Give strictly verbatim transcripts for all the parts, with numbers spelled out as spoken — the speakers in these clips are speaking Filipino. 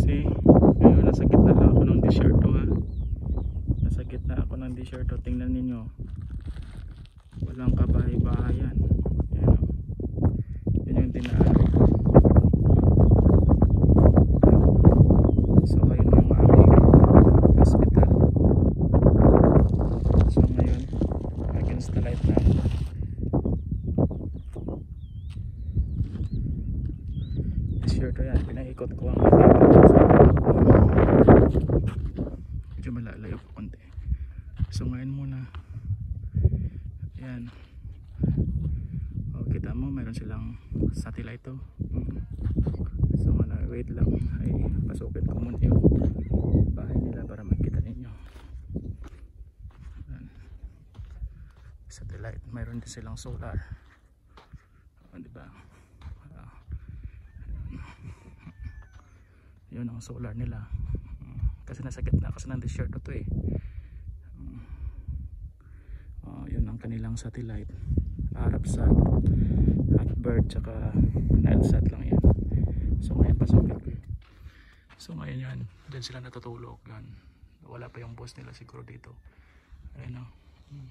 See? Ngayon, nasa gitna lang ako ng desierto ha. Nasa gitna ako ng desierto. Tingnan ninyo. Walang kabahay-bahayan. Yan o. Yun yung dinaan. So ayun yung aming hospital. So ngayon, against the light na. Desierto yan. Pinaikot ko ang medyo malalayo po konti. So ngayon muna, yan, o kita mo mayroon silang satellite to. So wala, wait lang, ay pasukin ko muna yung bahay nila para makita ninyo. Yan. Satellite, mayroon din silang solar, o, diba? Uh, yun ang solar nila. Kasi nasa gitna kasi ng desierto to eh. Uh, yun ang kanilang satellite. Arabsat, Hotbird, tsaka Nilesat lang yan. So ngayon pasukin ko. So ngayon yan, dyan sila natutulog. Yan. Wala pa yung boss nila siguro dito. Ayun o. Hmm.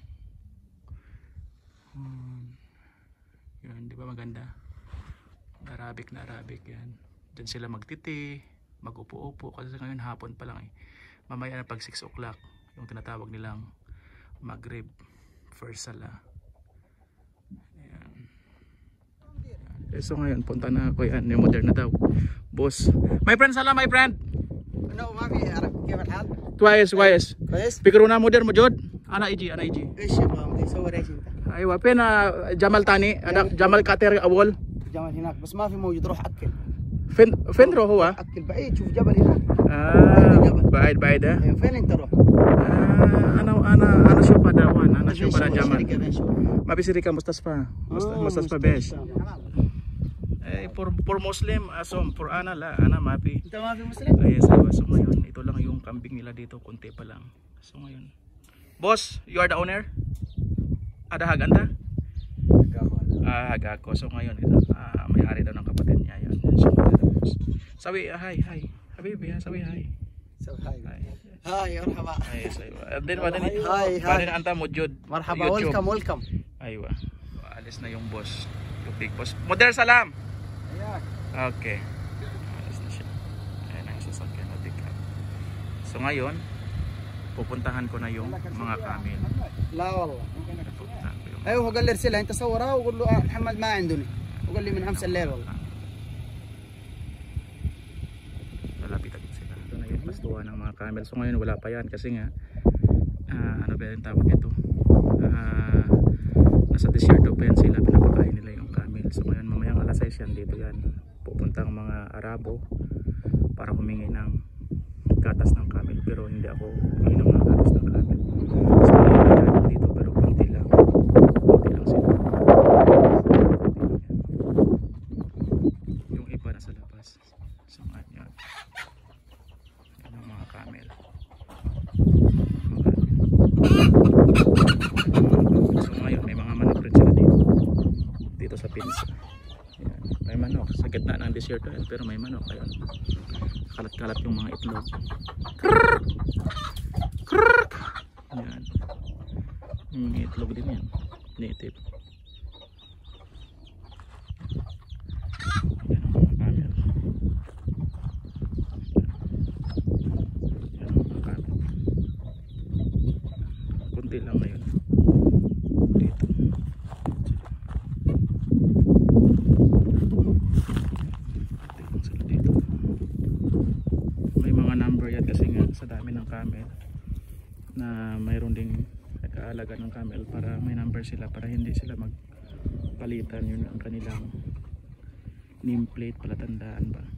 Hmm. Yun, di ba maganda? Arabic na Arabic yan. Dyan sila magtiti, mag-upo-upo kasi ngayon hapon pa lang eh. Mamaya na pag six o'clock yung tinatawag nilang Maghrib first sala. Ayan. Ayan. So ngayon punta na ako yan, yung modern na daw boss. My friend salam my friend. No, ما في أعرف كيف الحال؟ كويس كويس. كويس؟ بيكرونا موديل موجود؟ أنا إيجي أنا إيجي. إيش يبغى تصور إيش أنت؟ أيوة فين جمال تاني؟ أنا جمال كاتر أول. جمال هناك بس ما في موجود روح أكل. فين فين روح هو؟ أكل بعيد شوف جبل هناك. آه بعيد بعيد ها؟ أيوة فين أنت روح؟ آه أنا أنا أنا شوف بدوان أنا شوف بدوان جمال. شركة ما بيصير مستشفى مستشفى بيش. Eh, for, for Muslim, asom, for ana la, ana mapi. Ito mapi Muslim? Ay, yes, so ngayon, ito lang yung kambing nila dito, konti pa lang. So ngayon. Boss, you are the owner? Ada haganda? Ah, hagako. So ngayon, ito, ah, may-ari daw ng kapatid niya. Yun. So, sabi, ah, hi, hi. Habibi, ha, sabi, hi. So, hi. Hi, مرحبا. Ay, so, then, then, Hi, hi. then, anta mujud. مرحبا, welcome, welcome. Aywa. Alis na yung boss, yung big boss. Modern salam. Okay. Alis na siya. Ayan ang sasakyan na tika. So ngayon, pupuntahan ko na yung mga camel. لا والله. Pupuntahan ko yung ايوه هو قال لي ارسلها انت صورها وقول له محمد ما عندني وقال لي من خمسة الليل والله. Lalapitan sila. Ito na yung pastuhan ng mga camel. So ngayon wala pa yan kasi nga uh, ano ba yung tawag ito? Uh, nasa desierto pa yan sila, pinapakain nila yung camel. So ngayon mamayang alas sais yan, dito yan pupunta ang mga Arabo para humingi ng gatas ng camel, pero hindi ako uminom ng gatas ng camel. So ngayon dito pero konti lang, konti lang sila, yung iba nasa labas. So ngayon yan, yan ang mga camel. So ngayon may mga manok rin sila dito, dito sa pinsa. Yan. May manok sa gitna ng desierto yan, pero may manok. Ayun, kalat-kalat yung mga itlog. Krrrr! Krrrr! Yan. Yung mga itlog din yan, native. Yan ang mga camel. Yan ang mga camel. Kunti lang ngayon dito. May mga number yan kasi nga sa dami ng camel na mayroon ding nag-aalaga ng camel para may number sila para hindi sila magpalitan. Yun ang kanilang nameplate, palatandaan ba.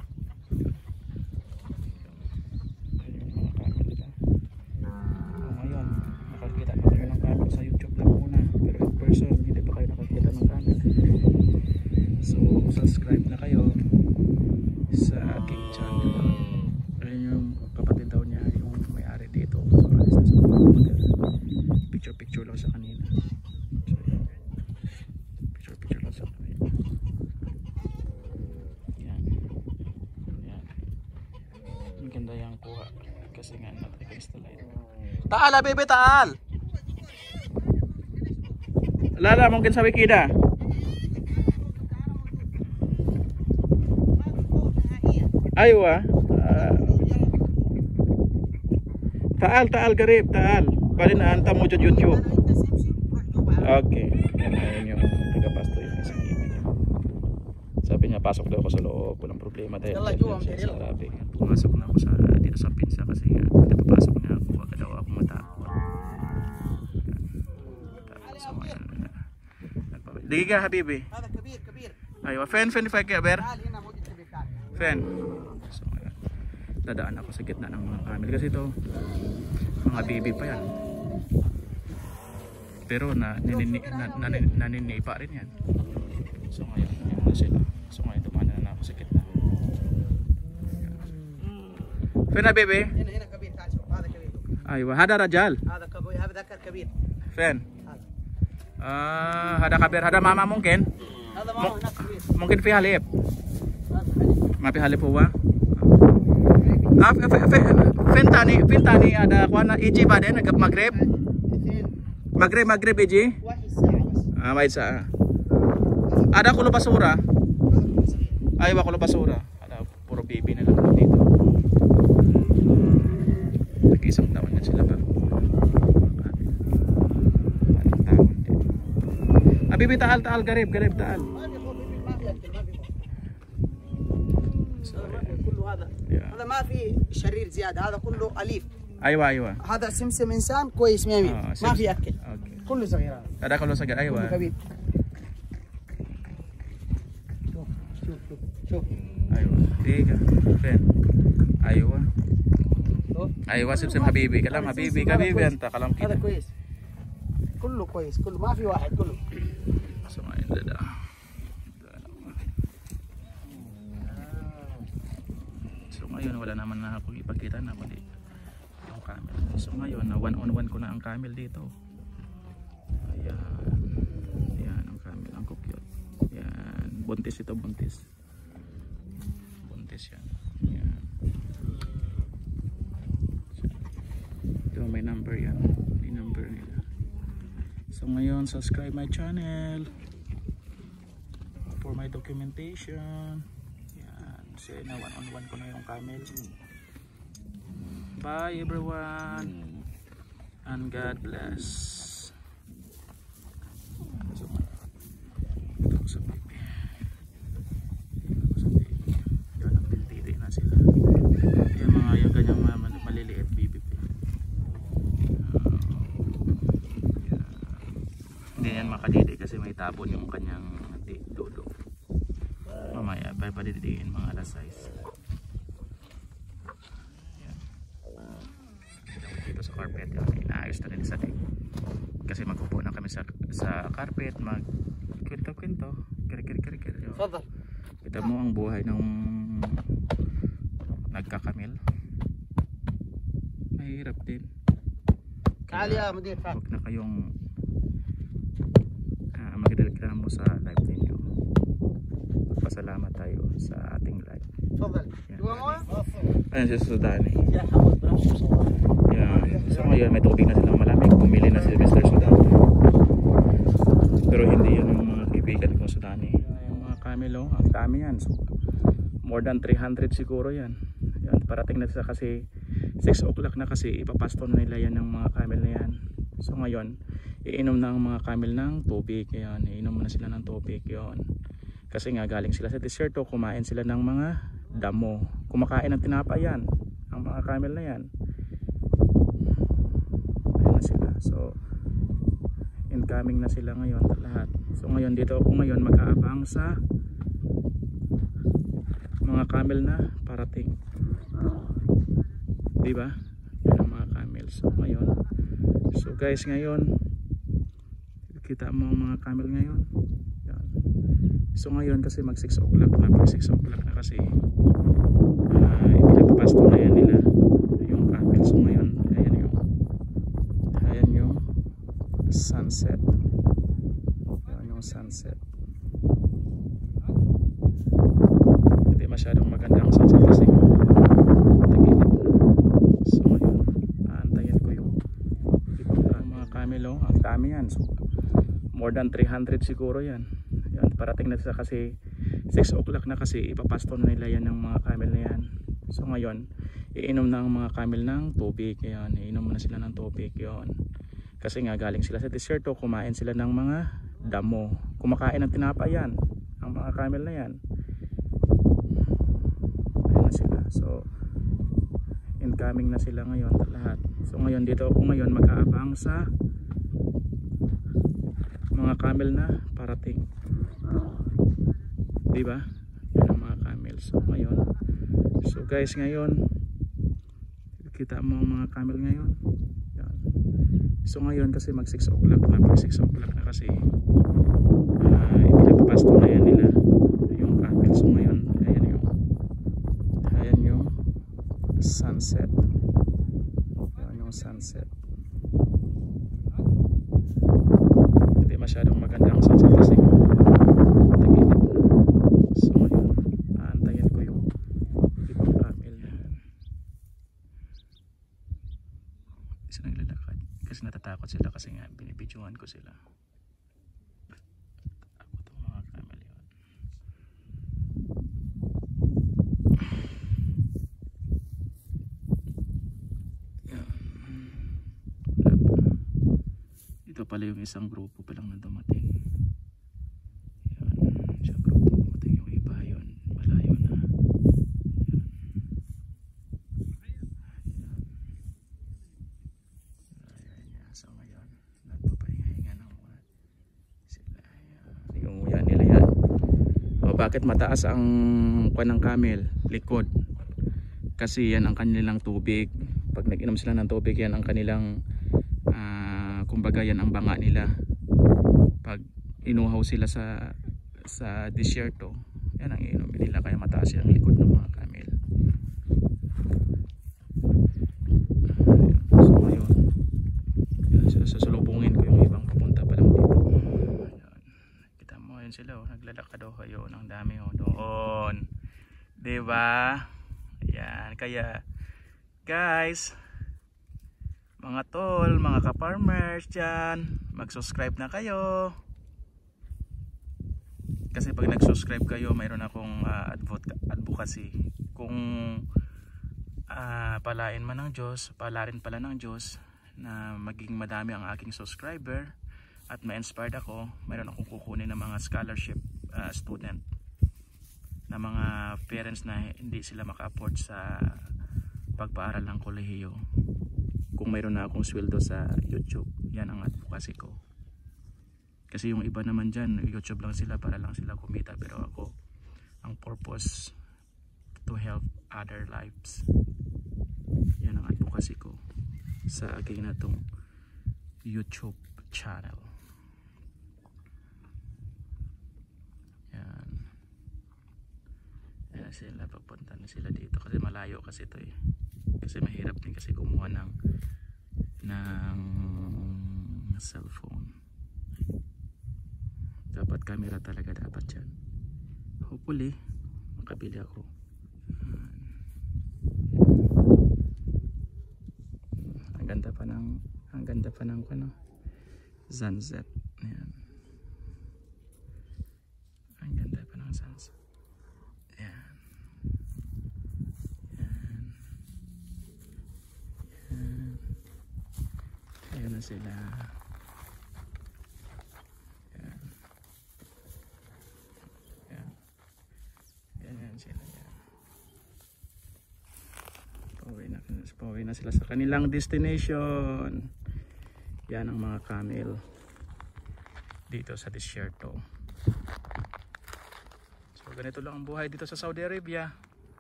Ayun yung mga camel nila. So, ngayon nakakita na kayo ng camel sa YouTube lang muna, pero in person hindi pa kayo nakakita ng camel. So subscribe na kayo sa aking channel. Ayun yung kapatid daw niya, yung may-ari dito. So alis na sa mga picture picture lang sa kanina. So yun, picture picture lang sa kanina. Yan. Ang ganda yung kuha. Kasi nga natin ka-install ito. Taal ah, bebe, taal! Lala, mungkin sa Wikida. Aywa. Uh, taal, taal, garib, taal. Bali na anta mo dyan YouTube. Okay. Yan, ayun yung taga-pasto yung isang email. Sabi niya, pasok daw ako sa loob. Walang problema dahil dyan siya sa Arabic. Pumasok na ako sa, dito sa pinsa kasi nga, papasok niya ako. Wag daw ako matakot. So, ayan. Diga, habibi. هذا كبير كبير. Aywa, fen, fen, fen, ber. تعال هنا موجود كبير تعال. Fen. So, ayan. Dadaan ako sa gitna ng mga camel kasi ito mga baby pa yan. Pero na ninini, na, na, nanini pa rin yan. So ngayon, yun na sila. So ngayon, dumana na ako sa gitna. Fen na baby? هنا هنا كبير تعال شوف هذا كبير. Aywa, hada rajal. هذا كبير هذا ذكر كبير. Fen. Ah, hada kabir, hada mama mungkin? هذا ما هو هناك كبير. Mungkin fi halip. هذا حليب. Ma fi halip huwa? Ah, fen tani, fen tani ada kuana iji ba din nagap Maghrib? اثنين Maghrib, Maghrib iji? واحد ساعة بس. Ah, wait sa. Ada kulo basura. هذا صغير. Ay, wa kulo basura. Ada puro baby na lang dito. Nag-isang taon na sila ba? Parang taon din. Ah, bibi taal, taal, garib, garib, taal. ما بيخوف ما بياكل ما بيخوف. So, هذا ما في كله هذا. yeah. هذا ما في شرير زيادة هذا كله أليف. Aywa, aywa. هذا سمسم إنسان كويس مية مية. آه، ما سمسم. في أكل. Okay. كله صغير هذا. Ada kulo sa aywa. كله كبير. شوف شوف شوف شوف. Aywa. Tiga. Fen. Aywa. شوف. Aywa, simsim habibi. Kalam habibi, habibi anta kalam هذا kita. كويس. كله كويس كله ما في واحد كله. So, ngayon dada. So ngayon wala naman na ako ipakita na kundi yung camel. So ngayon na one on one ko na ang camel dito. Ayan. Ayan ang camel, ang cute. Ayan, buntis ito, buntis. Buntis yan. Ayan. Ito may number yan. May number nila. So ngayon subscribe my channel for my documentation. Yan, so na one on one ko na yung camel. Bye everyone and God bless. So, ito ko sa baby. Ito ko sa baby. Yan ang pintiri na sila. Yan mga yung kanyang mal- maliliit baby. Hindi yan makadidi kasi may tabon yung kanyang dulo. Mamaya pa padidiin mga alas sais. Yan. Dito sa carpet inaayos na rin sa tig. Kasi magpupo na kami sa sa carpet, mag kwento-kwento, kiri-kiri-kiri. تفضل. Kita mo ang buhay ng nagkakamil. Mahirap din. تعال يا مدير تعال. Huwag na kayong uh, magreklamo sa live ninyo. Magpasalamat tayo sa ating live. تفضل. Yan. تبغى مويه؟ Ayan si Sudani. يا حمد بنفسه صور. Yan. So ngayon may tubig na silang malamig. Bumili na si Mister Sudan. Pero hindi yan yung mga kaibigan kong Sudani. Yung mga camel, oh, ang dami yan. So, more than three hundred siguro yan. Yan. Parating na sila kasi six o'clock na kasi ipapaston nila yan ng mga camel na yan. So ngayon iinom na ang mga camel ng tubig. Yan. Iinom na sila ng tubig. Yan. Kasi nga galing sila sa desierto, kumain sila ng mga damo. Kumakain ng tinapay yan ang mga camel na yan. Ayan na sila. So incoming na sila ngayon lahat. So ngayon dito ako ngayon mag-aabang sa mga camel na parating. Diba? Yan ang mga camel. So ngayon, so guys ngayon kita mo ang mga camel ngayon. Yan. So ngayon kasi mag six o'clock na, pag six o'clock na kasi uh, ipinapapasto na yan nila yung camel. So ngayon ayan yung ayan yung sunset. Ayan yung sunset. Hindi masyadong maganda ang sunset kasi tag-init. more than three hundred siguro yan. Yan, parating na sila kasi six o'clock na kasi ipapaston nila yan ng mga camel na yan. So ngayon iinom ng mga camel ng tubig. Yan, iinom na sila ng tubig yon. Kasi nga galing sila sa desierto, kumain sila ng mga damo, kumakain ng tinapay yan ang mga camel na yan. Ayan na sila. So incoming na sila ngayon lahat. So ngayon dito ako ngayon mag-aabang sa mga camel na parating, diba? Yan ang mga camel. So ngayon, so guys, ngayon kita mo ang mga camel ngayon. Yan. So ngayon kasi mag six o'clock na, pag six o'clock na kasi uh, ipinapapasto na yan nila yung camel. So ngayon ayan yung ayan yung sunset. Yan yung sunset. Hindi masyadong magandang sunset kasi tag-init na. So ngayon aantayin ko yung ibang camel na isa naglalakad kasi natatakot sila kasi nga binibidyohan ko sila. Ako itong mga camel yun. Ito pala yung isang grupo pa lang na dumating. Yan, isang grupo dumating, yung iba yun malayo na. Yan. Ayan niya. So ngayon nagpapahinga ng mga sila. Yan. Yung yan nila yan. O bakit mataas ang kwan ng camel? Likod. Kasi yan ang kanilang tubig. Pag nag-inom sila ng tubig, yan ang kanilang uh, kumbaga yan ang banga nila. Pag inuhaw sila sa sa desierto, yan ang iinumin nila, kaya mataas yung likod ng mga camel. So ngayon yan, sasalubungin ko yung ibang papunta pa lang dito. Yan. Kita mo yun sila, oh, naglalakad oh, kayo ng dami oh, doon, diba? Yan, kaya guys, mga tol, mga ka-farmers dyan, mag-subscribe na kayo. Kasi pag nag-subscribe kayo, mayroon akong uh, advocacy. Kung uh, palain man ng Diyos, palarin pala ng Diyos na maging madami ang aking subscriber at ma-inspired ako, mayroon akong kukunin ng mga scholarship uh, student na mga parents na hindi sila maka-afford sa pagpaaral ng kolehiyo. Kung mayroon na akong sweldo sa YouTube, yan ang advocacy ko. Kasi yung iba naman dyan, YouTube lang sila para lang sila kumita, pero ako, ang purpose to help other lives. Yan ang advocacy ko sa aking na tong YouTube channel. Yan. Yan sila, papunta na sila dito kasi malayo kasi ito eh. Kasi mahirap din kasi kumuha ng ng cellphone. Dapat camera talaga dapat yan. Hopefully makabili ako. Ang ganda pa ng ang ganda pa ng ano, sunset. Ayan. Ang ganda pa ng sunset. Ayan. Ayan. Ayan. Ayan na sila. Sila yan. Pauwi na, pauwi na sila sa kanilang destination. Yan ang mga camel dito sa desierto. So ganito lang ang buhay dito sa Saudi Arabia.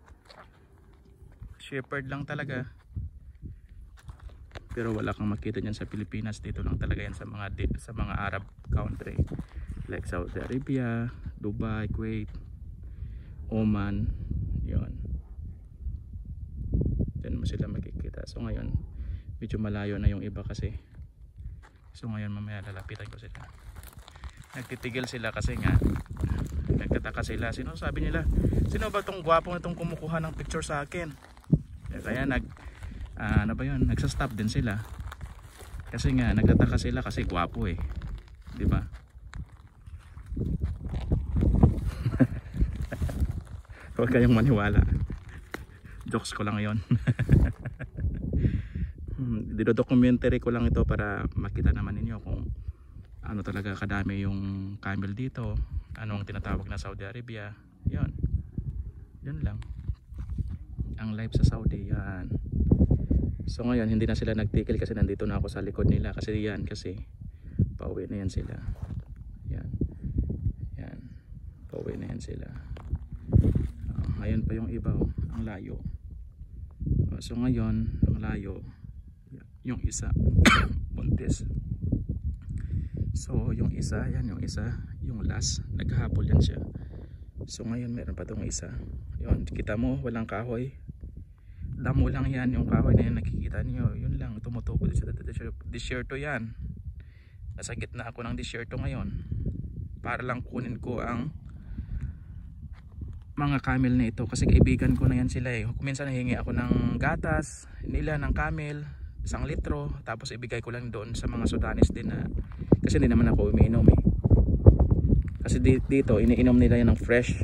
Shepherd lang talaga. Pero wala kang makita niyan sa Pilipinas. Dito lang talaga yan sa mga sa mga Arab country like Saudi Arabia, Dubai, Kuwait, Oman, yon. Diyan mo sila makikita. So ngayon medyo malayo na yung iba kasi. So ngayon mamaya lalapitan ko sila. Nagtitigil sila kasi nga nagtataka sila. Sino sabi nila, sino ba tong gwapo na tong kumukuha ng picture sa akin? Kaya nag uh, ano ba yun, nagsastop din sila. Kasi nga nagtataka sila kasi gwapo eh, di ba? Huwag kayong maniwala. Jokes ko lang yon. Dido-documentary ko lang ito para makita naman ninyo kung ano talaga kadami yung camel dito, anong tinatawag na Saudi Arabia. Yon, yun lang ang live sa Saudi. Yan. So ngayon hindi na sila nagtikil kasi nandito na ako sa likod nila, kasi yan, kasi pauwi na yan sila. Yan, yan, pauwi na yan sila. Uh, ayun pa yung iba, oh, ang layo. Uh, so ngayon ang layo yung isa buntis. So yung isa, yan yung isa, yung last, naghahabol yan siya. So ngayon meron pa tong isa. Yun, kita mo walang kahoy, damo lang yan, yung kahoy na yan nakikita niyo, yun lang tumutubo sa desierto yan. Nasa gitna ako ng desierto ngayon para lang kunin ko ang mga camel na ito, kasi kaibigan ko na yan sila eh. Minsan nahingi ako ng gatas nila ng camel, isang litro, tapos ibigay ko lang doon sa mga Sudanese din na, kasi hindi naman ako umiinom eh. Kasi dito iniinom nila yan ng fresh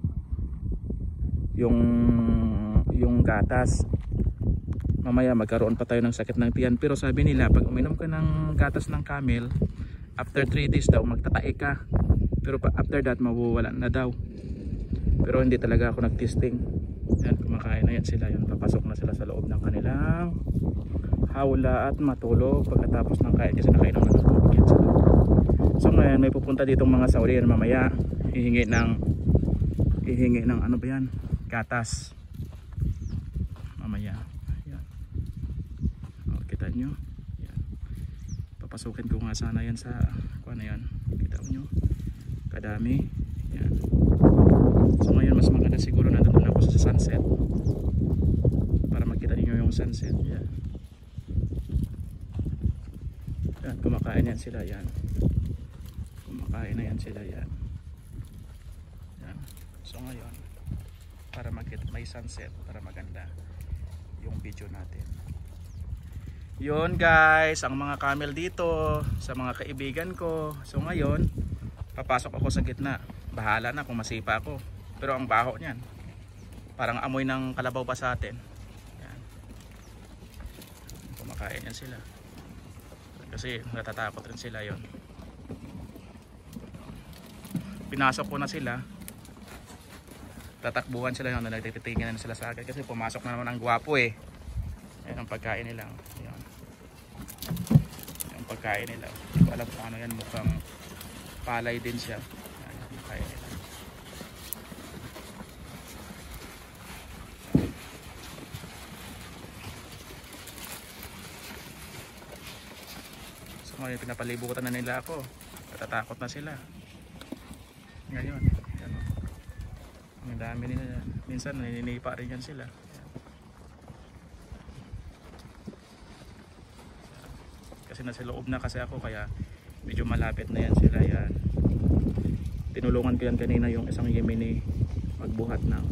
yung yung gatas. Mamaya magkaroon pa tayo ng sakit ng tiyan, pero sabi nila pag uminom ka ng gatas ng camel after three days daw magtatae ka, pero after that mawawala na daw. Pero hindi talaga ako nag-testing. Yan, kumakain na yan sila. Yan, papasok na sila sa loob ng kanilang hawla at matulog pagkatapos ng kain, kasi nakainom na ng tubig yan sila. So ngayon may pupunta ditong mga Saudi yan mamaya, hihingi ng hihingi ng ano ba yan, gatas mamaya. Yan, o, kita nyo yan. Papasukin ko nga sana yan sa kuha na yan, kita nyo kadami yan. So ngayon mas maganda siguro nandun ako sa sunset para makita niyo yung sunset. Yan, yan, kumakain yan sila. Yan, kumakain na yan sila. Yan, yan. So ngayon para makita may sunset, para maganda yung video natin. Yun guys, ang mga camel dito sa mga kaibigan ko. So ngayon papasok ako sa gitna, bahala na kung masipa ako, pero ang baho niyan parang amoy ng kalabaw pa sa atin. Yan, kumakain yan sila kasi natatakot rin sila. Yon, pinasok ko na sila, tatakbuhan sila yun, nagtititingin na sila sa akin kasi pumasok na naman ang gwapo eh. Yan ang pagkain nila. Yan, yung pagkain nila, hindi ko alam kung ano yan, mukhang palay din siya. Yan ang pagkain nila. So ngayon pinapalibutan na nila ako, natatakot na sila ngayon. Yan, ang dami nila, minsan naninipa rin yan sila. Yan. Kasi nasa loob na kasi ako, kaya medyo malapit na yan sila. Yan, tinulungan ko yan kanina yung isang Yemeni magbuhat ng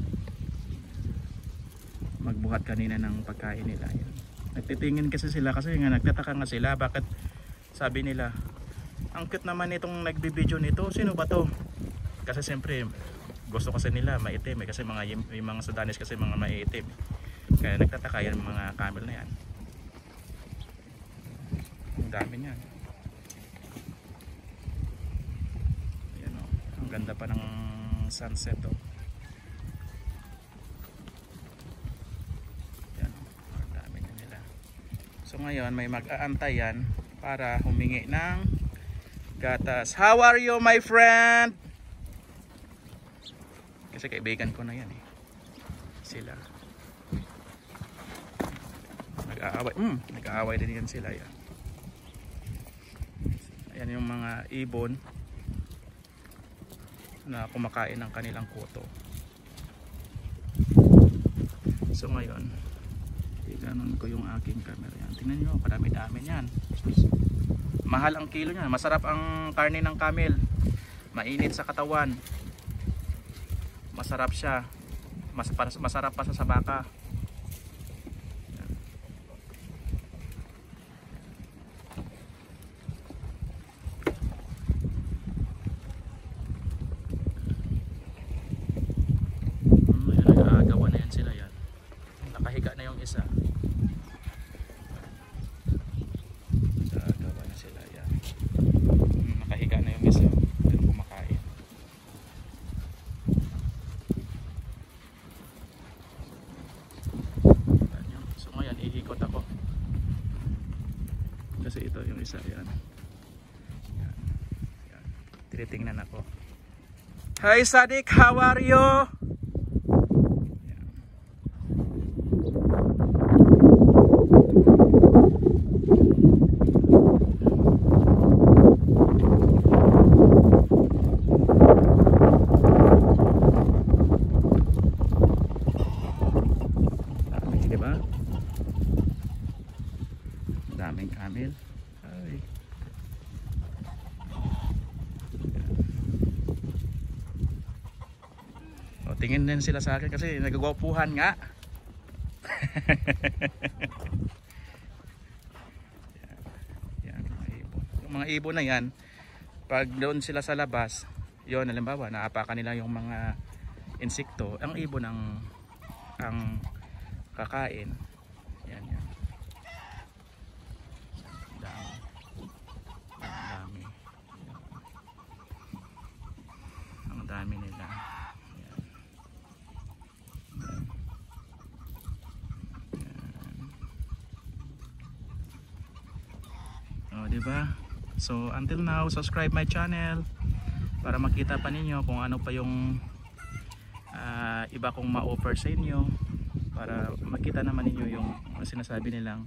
magbuhat kanina ng pagkain nila. Yan, nagtitingin kasi sila, kasi nga nagtataka nga sila bakit, sabi nila ang cute naman itong nagbibideo nito, sino ba to? Kasi siyempre gusto kasi nila maitim eh, kasi mga yung mga Sudanese kasi mga maitim, kaya nagtataka yan mga camel na yan. Ang dami niyan. Yan, oh, ang ganda pa ng sunset oh. Yan, oh, ang dami na nila. So ngayon may mag-aantay yan para humingi ng gatas. How are you my friend? Kasi kaibigan ko na yan eh, sila. Nag-aaway, mm, nag-aaway din yan sila. Yan, ayan yung mga ibon na kumakain ng kanilang kuto. So ngayon iganon ko yung aking camera. Yan, tingnan nyo, kadami-dami yan. Mahal ang kilo niya, masarap ang karne ng camel, mainit sa katawan, masarap siya, mas masarap pa sa baka. iikot ako. Kasi ito yung isa, yan. Yan. Yan. Tinitingnan ako. Hi Sadik, how are you? Yan. Dami, diba? Daming camel. Ay. O, tingin din sila sa akin kasi nagagwapuhan nga. Yan, yan, mga ibon. Yung mga ibon na yan, pag doon sila sa labas, yon halimbawa naapakan nila yung mga insekto, ang ibon ang ang kakain. Yan, yan. Dami. Dami. Ang dami nila. Yan. Yan. O, diba? So, until now, subscribe my channel para makita pa ninyo kung ano pa yung uh, iba kong ma-offer sa inyo, para makita naman ninyo yung sinasabi nilang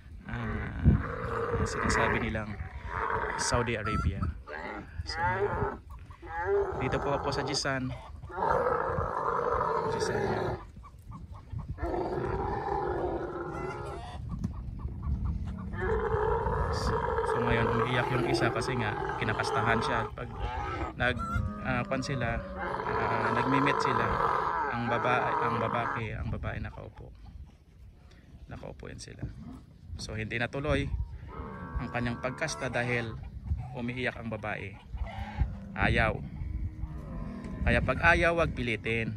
uh, sinasabi nilang Saudi Arabia. So, dito po ako sa Jisan. Jisan yan. So, so ngayon umiiyak yung isa kasi nga kinakastahan siya. Pag nag uh, pan sila, uh, nagmi-meet sila, ang babae, ang babae, ang babae nakaupo. Nakaupo yan sila. So hindi natuloy ang kanyang pagkasta dahil umiiyak ang babae. Ayaw. Kaya pag ayaw, wag pilitin.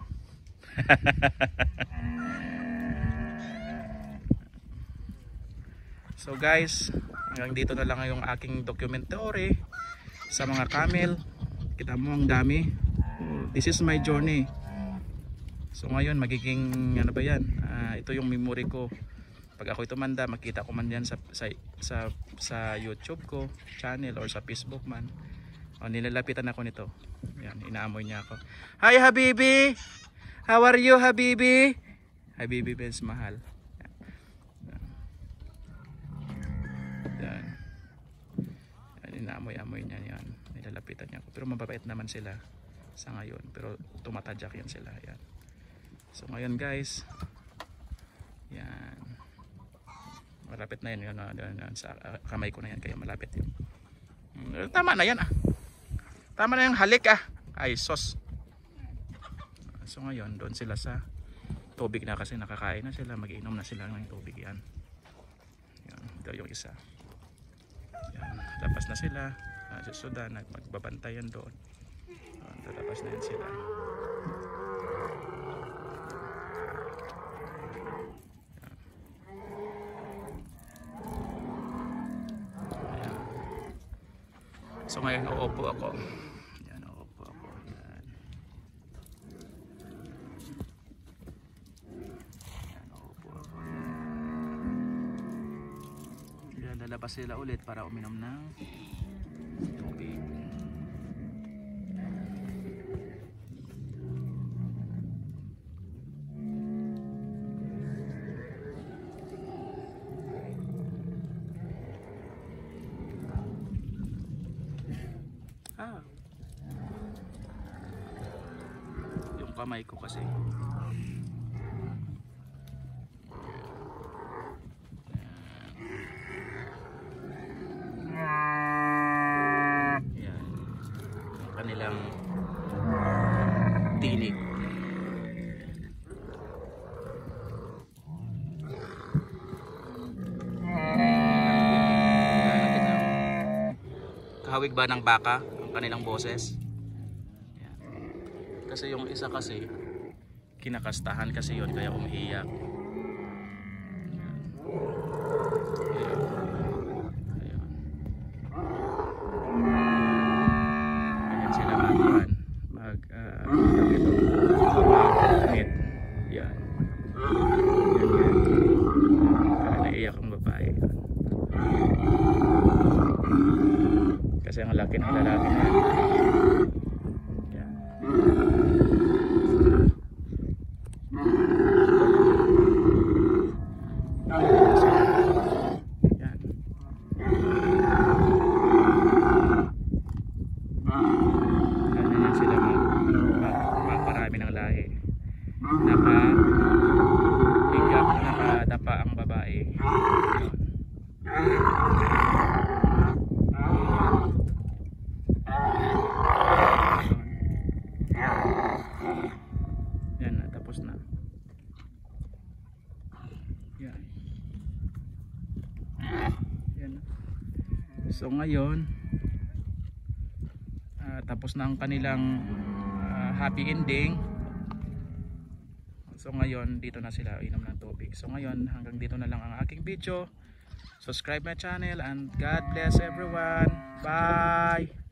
So guys, hanggang dito na lang yung aking documentary sa mga camel. Kita mo ang dami. This is my journey. So ngayon magiging ano ba yan? Uh, ito yung memory ko. Pag ako tumanda, makita ko man yan sa, sa, sa, sa YouTube ko channel or sa Facebook man. O, nilalapitan ako nito. Yan, inaamoy niya ako. Hi Habibi! How are you Habibi? Habibi Benz mahal. Yan. Yan, inaamoy-amoy niya yan. Nilalapitan niya ako. Pero mababait naman sila sa ngayon. Pero tumatadyak yan sila. Yan. So ngayon guys, yan. Malapit na yan. Yan, yan, yan. Sa kamay ko na yan. Kaya malapit yun. Tama na yan ah. Tama na yung halik ah. Ay sos. So ngayon doon sila sa tubig na kasi nakakain na sila. Mag-iinom na sila ng tubig yan. Yan. Ito yung isa. Yan. Labas na sila. Susudan. Magbabantayan doon. Lalabas na yan sila. So ngayon uupo ako. Yan, uupo ako. Yan. Yan, uupo ako. Yan, lalabas sila ulit para uminom ng tubig. Ah. Yung kamay ko kasi. Yan. Yung kanilang tinig. Kahawig ba ng baka kanilang boses? Yan. Kasi yung isa kasi kinakastahan kasi yon kaya umiiyak. Yan. Ayun. Ayun. Ayan sila mag-uwan. Mag uh, mag-meet. Yan. Yan yan. umiiyak ang babae. Kasi ang laki ng lalaki na yan. Yan. Yan. Ganyan sila mag, mag, magparami ng lahi. Naka higap, nakadapa ang babae. Yan na, tapos na. Yan. Yan na. So ngayon, uh, tapos na ang kanilang uh, happy ending. So ngayon, dito na sila inom ng tubig. So ngayon, hanggang dito na lang ang aking video. Subscribe my channel and God bless everyone. Bye!